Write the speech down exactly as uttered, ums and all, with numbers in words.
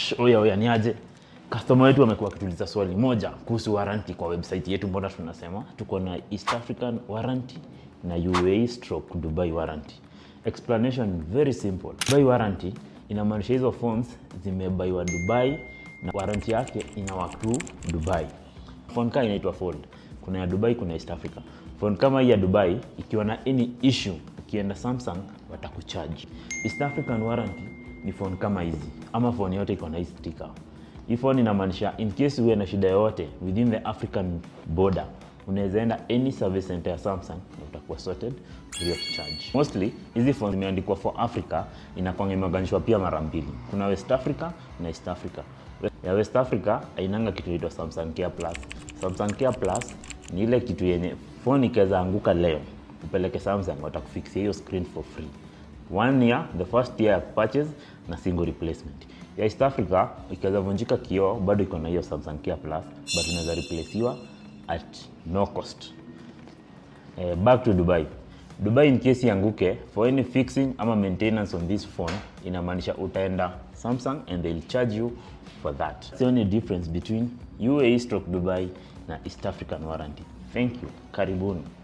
Oya oya ni aje? Customer wetu wamekuwa kituliza swali moja kuhusu warranty kwa website yetu. Mbona tunasema tuko na East African warranty na U A E stroke Dubai warranty. Explanation very simple. Dubai warranty inamaanisha hizo phones zimebaiwa Dubai na warranty yake ina work through Dubai. Phone kama inaitwa Fold. Kuna ya Dubai, kuna East Africa. Phone kama hii ya Dubai ikiwa na any issue ukienda Samsung watakucharge. East African warranty ni phone kama hizi ama phone yote iko na hii sticker. Hii phone inamaanisha in case uwe na shida yote within the African border, unaweza enda any service center ya Samsung na utakuwa sorted free of charge. Mostly hizi phone zimeandikwa for Africa, inakuwa imeunganishwa pia mara mbili. Kuna West Africa na East Africa. Ya West Africa hainanga kitu inaitwa Samsung Care Plus. Samsung Care Plus ni ile kitu yenye phone ikiweza anguka leo upeleke Samsung watakufixia hiyo screen for free. One year, the first year purchase na single replacement. Ya East Africa ikiweza vunjika kioo bado iko na hiyo Samsung Care Plus, but unaweza replacewa at no cost. Eh, back to Dubai. Dubai in case ianguke, for any fixing ama maintenance on this phone, inamaanisha utaenda Samsung and they'll charge you for that. That's the only difference between U A E stroke Dubai na East African warranty. Thank you. Karibuni.